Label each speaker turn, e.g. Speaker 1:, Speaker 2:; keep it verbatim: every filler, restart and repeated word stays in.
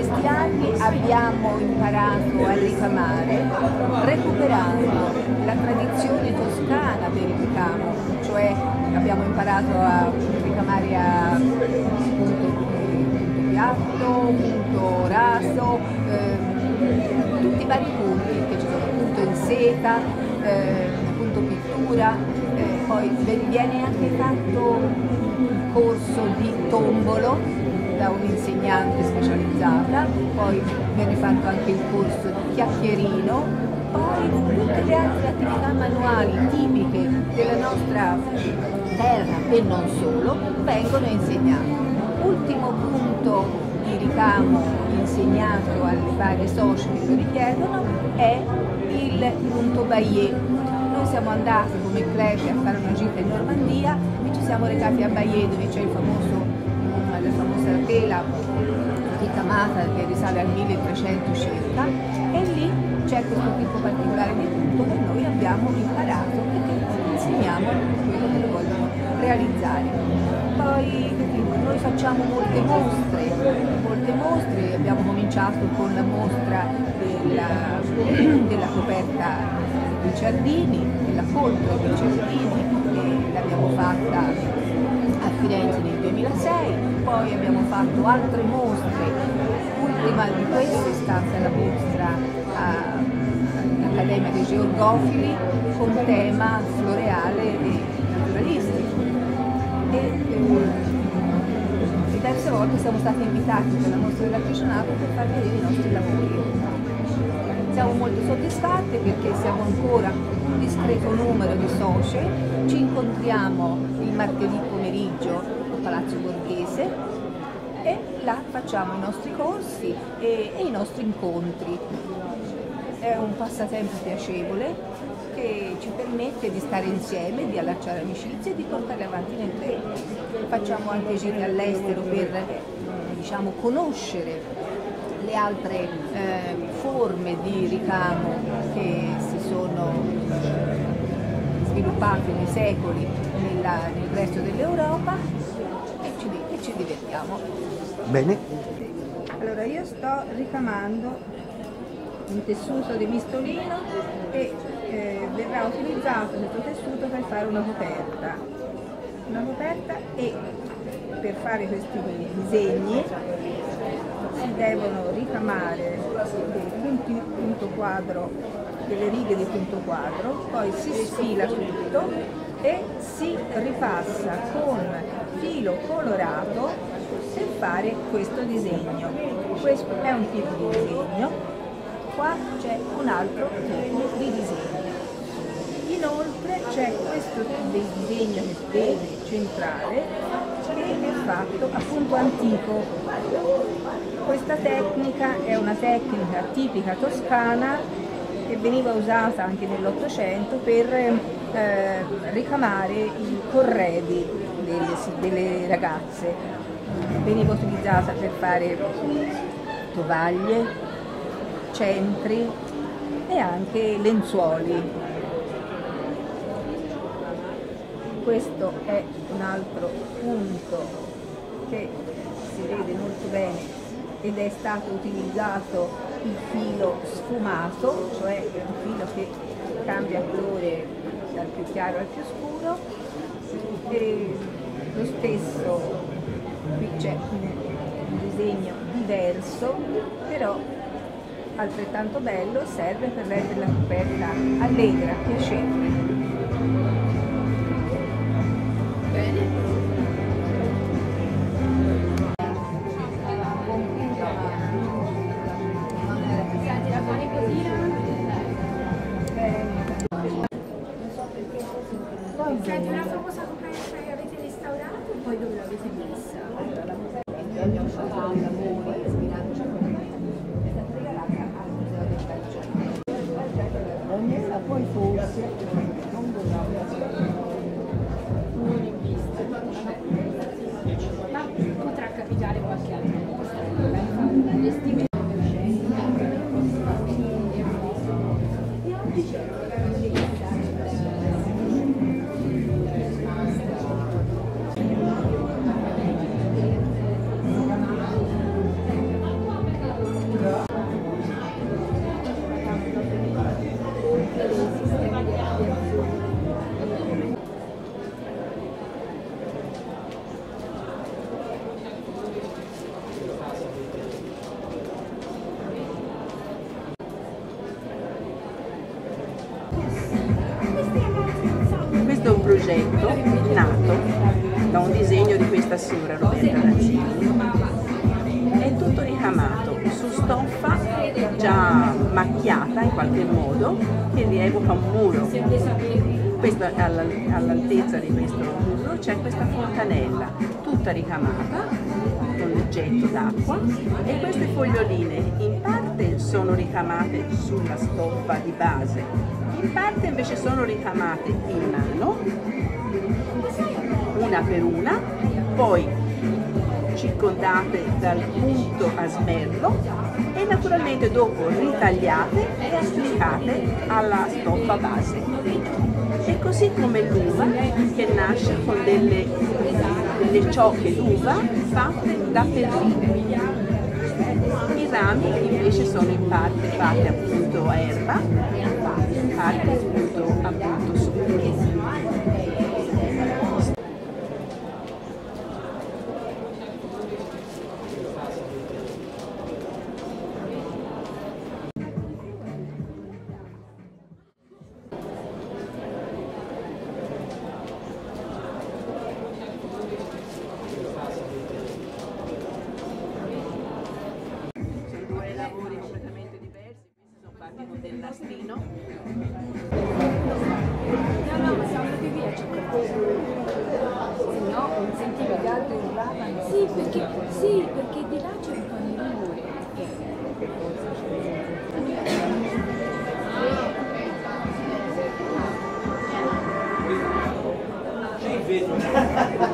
Speaker 1: questi anni abbiamo imparato a ricamare recuperando la tradizione toscana del ricamo, cioè abbiamo imparato a ricamare a punto, punto piatto, punto raso, ehm, tutti i vari punti che ci sono, punto in seta, eh, punto pittura, eh, poi viene anche fatto un corso di tombolo da un'insegnante specializzata, poi viene fatto anche il corso di chiacchierino, poi tutte le altre attività manuali tipiche della nostra terra e non solo vengono insegnate. Ultimo punto di ricamo insegnato alle varie socie che lo richiedono è il punto Bayeux. Noi siamo andati come club a fare una gita in Normandia e ci siamo recati a Bayeux, dove c'è il famoso la famosa tela ricamata che risale al milletrecento circa, e lì c'è questo tipo particolare di punto che noi abbiamo imparato e che insegniamo quello che vogliono realizzare. Poi noi facciamo molte mostre, molte mostre, abbiamo cominciato con la mostra della, della coperta dei Ciardini, della contra dei Ciardini, e l'abbiamo fatta a Firenze nel duemilasei, poi abbiamo fatto altre mostre, l'ultima di queste è stata la mostra all'Accademia dei Georgofili con tema floreale e naturalistico. E eh, le terze volte siamo stati invitati per la mostra dell'artigianato per far vedere i nostri lavori. Siamo molto soddisfatte perché siamo ancora un discreto numero di socie, ci incontriamo il martedì pomeriggio a Palazzo Borghese e là facciamo i nostri corsi e, e i nostri incontri. È un passatempo piacevole che ci permette di stare insieme, di allacciare amicizie e di portare avanti nel tempo. Facciamo anche gite all'estero per, diciamo, conoscere le altre eh, forme di ricamo che si sono sviluppate nei secoli nella, nel resto dell'Europa e ci, e ci divertiamo.
Speaker 2: Bene.
Speaker 1: Allora io sto ricamando un tessuto di mistolino e eh, verrà utilizzato questo tessuto per fare una coperta. Una coperta e per fare questi disegni si devono ricamare dei punti punto quadro, delle righe di punto quadro, poi si sfila tutto e si ripassa con filo colorato per fare questo disegno. Questo è un tipo di disegno, qua c'è un altro tipo di disegno. Inoltre c'è questo disegno che si vede centrale che è fatto appunto antico. Questa tecnica è una tecnica tipica toscana che veniva usata anche nell'Ottocento per eh, ricamare i corredi delle, delle ragazze. Veniva utilizzata per fare tovaglie, centri e anche lenzuoli. Questo è un altro punto che si vede molto bene ed è stato utilizzato il filo sfumato, cioè un filo che cambia colore dal più chiaro al più scuro, e lo stesso, qui c'è un disegno diverso, però altrettanto bello, serve per rendere la coperta allegra, piacevole.
Speaker 3: Senti, una famosa coperta che avete restaurato e poi dove l'avete messa?
Speaker 1: Abbiamo fatto dei lavori ispirandoci a quella è stata regalata al Museo del Calcio. Poi forse non dovrà
Speaker 2: progetto nato da un disegno di questa signora Roberta Razzini. È tutto ricamato su stoffa già macchiata in qualche modo che rievoca un muro. Questo, all'altezza di questo muro c'è questa fontanella tutta ricamata con il getto d'acqua, e queste foglioline in parte sono ricamate sulla stoffa di base, in parte invece sono ricamate in mano, una per una, poi circondate dal punto a smerlo e naturalmente dopo ritagliate e applicate alla stoffa base. E così come l'uva, che nasce con delle, delle ciocche d'uva fatte da perline. I rami invece sono in parte fatte appunto a erba, in parte appunto, appunto succo. Lavori completamente diversi, questi sono fatti con del nastino.
Speaker 3: No, no, ma siamo andati via, c'è qualcosa.
Speaker 1: Se no, non sentivi gli altri urlavano.
Speaker 3: Sì, perché, sì, perché di là c'è un po' di rumore.
Speaker 4: Sì, vedo.